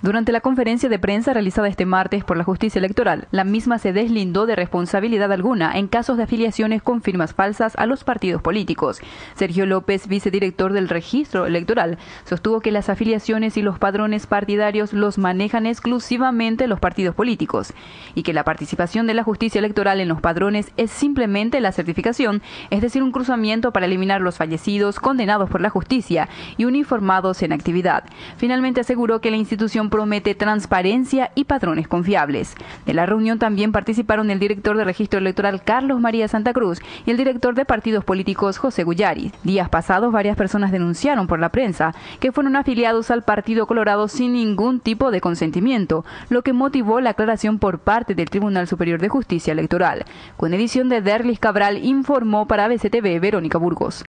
Durante la conferencia de prensa realizada este martes por la Justicia Electoral, la misma se deslindó de responsabilidad alguna en casos de afiliaciones con firmas falsas a los partidos políticos. Sergio López, vicedirector del Registro Electoral, sostuvo que las afiliaciones y los padrones partidarios los manejan exclusivamente los partidos políticos y que la participación de la Justicia Electoral en los padrones es simplemente la certificación, es decir, un cruzamiento para eliminar los fallecidos, condenados por la justicia y uniformados en actividad. Finalmente aseguró que la institución promete transparencia y padrones confiables. De la reunión también participaron el director de Registro Electoral Carlos María Santa Cruz y el director de partidos políticos José Guyari. Días pasados, varias personas denunciaron por la prensa que fueron afiliados al Partido Colorado sin ningún tipo de consentimiento, lo que motivó la aclaración por parte del Tribunal Superior de Justicia Electoral. Con edición de Derlis Cabral, informó para ABCTV Verónica Burgos.